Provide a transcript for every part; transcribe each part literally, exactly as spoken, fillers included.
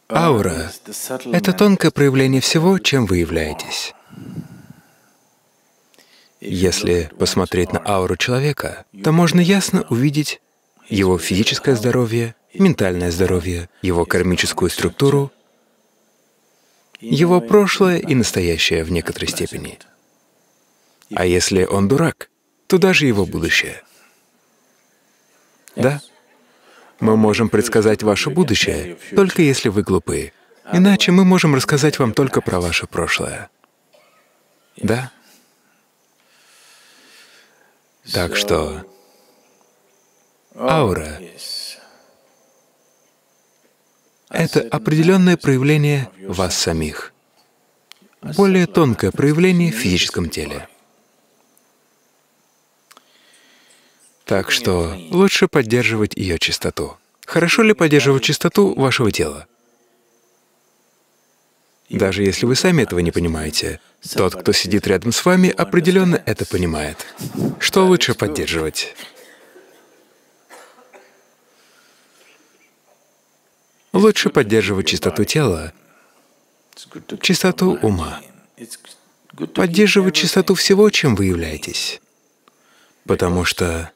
Аура — это тонкое проявление всего, чем вы являетесь. Если посмотреть на ауру человека, то можно ясно увидеть его физическое здоровье, ментальное здоровье, его кармическую структуру, его прошлое и настоящее в некоторой степени. А если он дурак, то даже его будущее. Да? Мы можем предсказать ваше будущее, только если вы глупы. Иначе мы можем рассказать вам только про ваше прошлое. Да? Так что аура — это определенное проявление вас самих, более тонкое проявление в физическом теле. Так что лучше поддерживать ее чистоту. Хорошо ли поддерживать чистоту вашего тела? Даже если вы сами этого не понимаете, тот, кто сидит рядом с вами, определенно это понимает. Что лучше поддерживать? Лучше поддерживать чистоту тела, чистоту ума, поддерживать чистоту всего, чем вы являетесь. Потому что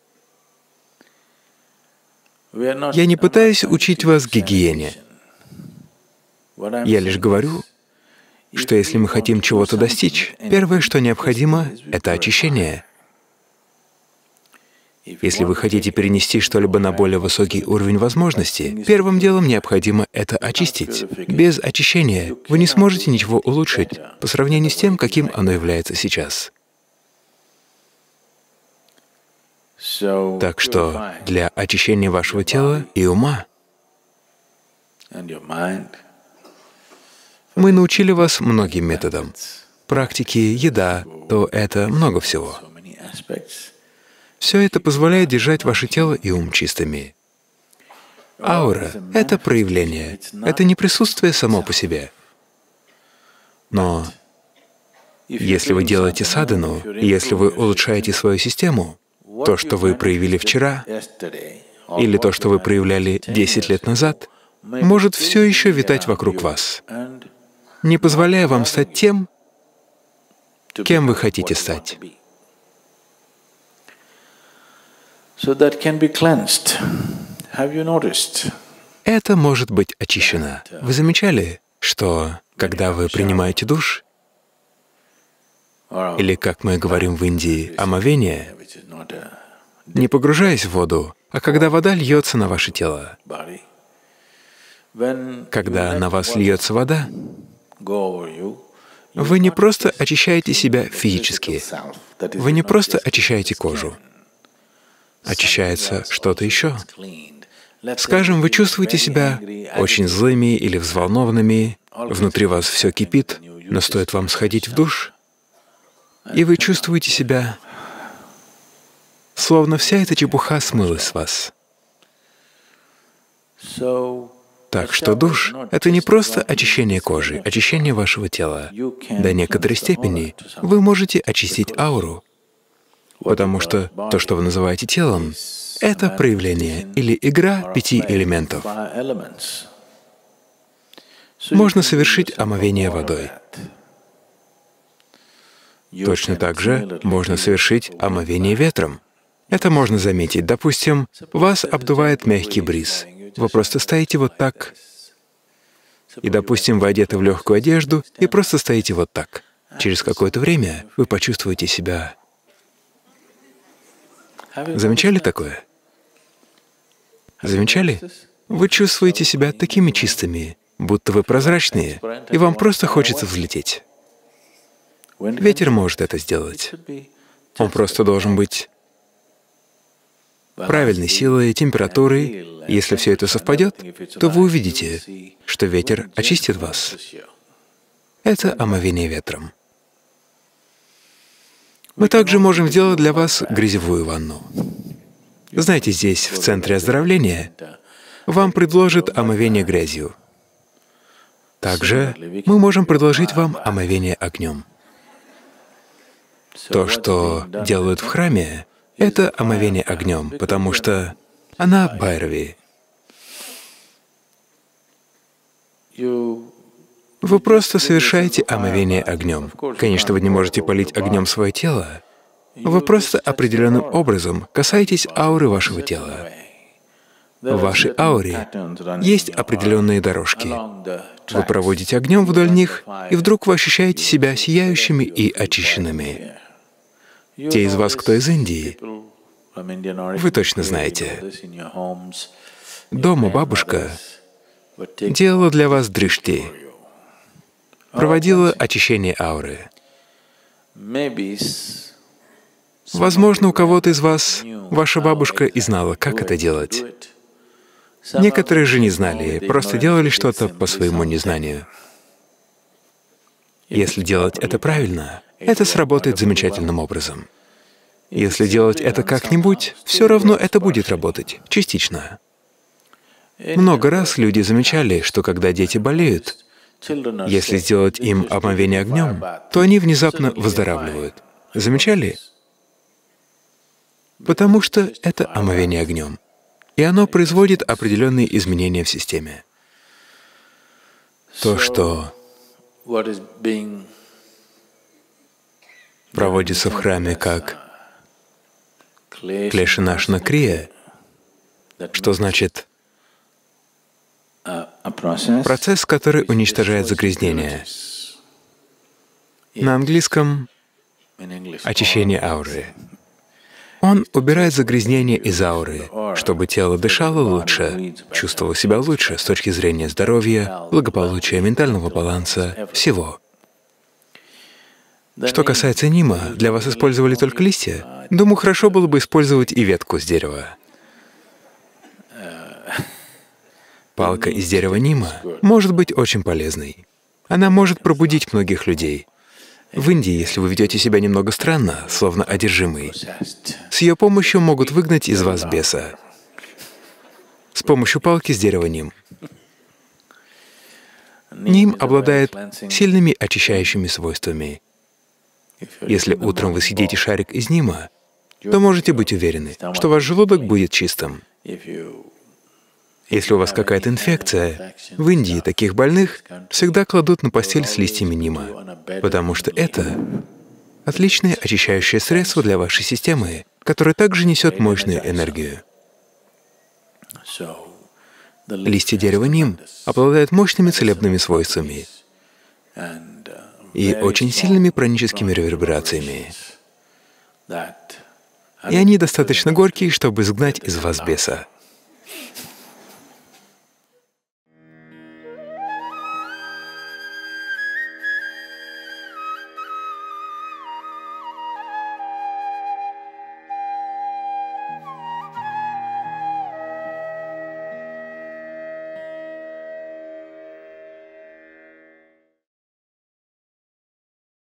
я не пытаюсь учить вас гигиене. Я лишь говорю, что если мы хотим чего-то достичь, первое, что необходимо, — это очищение. Если вы хотите перенести что-либо на более высокий уровень возможностей, первым делом необходимо это очистить. Без очищения вы не сможете ничего улучшить по сравнению с тем, каким оно является сейчас. Так что для очищения вашего тела и ума мы научили вас многим методам. Практики, еда, то это много всего. Все это позволяет держать ваше тело и ум чистыми. Аура — это проявление, это не присутствие само по себе. Но если вы делаете садхану, если вы улучшаете свою систему, то, что вы проявили вчера, или то, что вы проявляли десять лет назад, может все еще витать вокруг вас, не позволяя вам стать тем, кем вы хотите стать. Это может быть очищено. Вы замечали, что когда вы принимаете душ, или, как мы говорим в Индии, омовение, не погружаясь в воду, а когда вода льется на ваше тело. Когда на вас льется вода, вы не просто очищаете себя физически, вы не просто очищаете кожу. Очищается что-то еще. Скажем, вы чувствуете себя очень злыми или взволнованными, внутри вас все кипит, но стоит вам сходить в душ, и вы чувствуете себя, словно вся эта чепуха смылась с вас. Так что душ — это не просто очищение кожи, очищение вашего тела. До некоторой степени вы можете очистить ауру, потому что то, что вы называете телом, — это проявление или игра пяти элементов. Можно совершить омовение водой. Точно так же можно совершить омовение ветром. Это можно заметить. Допустим, вас обдувает мягкий бриз. Вы просто стоите вот так. И, допустим, вы одеты в легкую одежду и просто стоите вот так. Через какое-то время вы почувствуете себя. Замечали такое? Замечали? Вы чувствуете себя такими чистыми, будто вы прозрачные, и вам просто хочется взлететь. Ветер может это сделать. Он просто должен быть правильной силой, температурой. Если все это совпадет, то вы увидите, что ветер очистит вас. Это омовение ветром. Мы также можем сделать для вас грязевую ванну. Знаете, здесь, в центре оздоровления, вам предложат омовение грязью. Также мы можем предложить вам омовение огнем. То, что делают в храме, это омовение огнем, потому что она Байрави. Вы просто совершаете омовение огнем. Конечно, вы не можете полить огнем свое тело. Вы просто определенным образом касаетесь ауры вашего тела. В вашей ауре есть определенные дорожки. Вы проводите огнем вдоль них, и вдруг вы ощущаете себя сияющими и очищенными. Те из вас, кто из Индии, вы точно знаете. Дома бабушка делала для вас дришти, проводила очищение ауры. Возможно, у кого-то из вас ваша бабушка и знала, как это делать. Некоторые же не знали, просто делали что-то по своему незнанию. Если делать это правильно, это сработает замечательным образом. Если делать это как-нибудь, все равно это будет работать, частично. Много раз люди замечали, что когда дети болеют, если сделать им омовение огнем, то они внезапно выздоравливают. Замечали? Потому что это омовение огнем. И оно производит определенные изменения в системе. То, что проводится в храме как клешанашна крия, что значит процесс, который уничтожает загрязнение. На английском — очищение ауры. Он убирает загрязнение из ауры, чтобы тело дышало лучше, чувствовало себя лучше с точки зрения здоровья, благополучия, ментального баланса, всего. Что касается нима, для вас использовали только листья? Думаю, хорошо было бы использовать и ветку с дерева. Палка из дерева нима может быть очень полезной. Она может пробудить многих людей. В Индии, если вы ведете себя немного странно, словно одержимый, с ее помощью могут выгнать из вас беса. С помощью палки с дерева ним. Ним обладает сильными очищающими свойствами. Если утром вы съедите шарик из нима, то можете быть уверены, что ваш желудок будет чистым. Если у вас какая-то инфекция, в Индии таких больных всегда кладут на постель с листьями нима, потому что это отличное очищающее средство для вашей системы, которое также несет мощную энергию. Листья дерева ним обладают мощными целебными свойствами и очень сильными праническими реверберациями. И они достаточно горькие, чтобы изгнать из вас беса.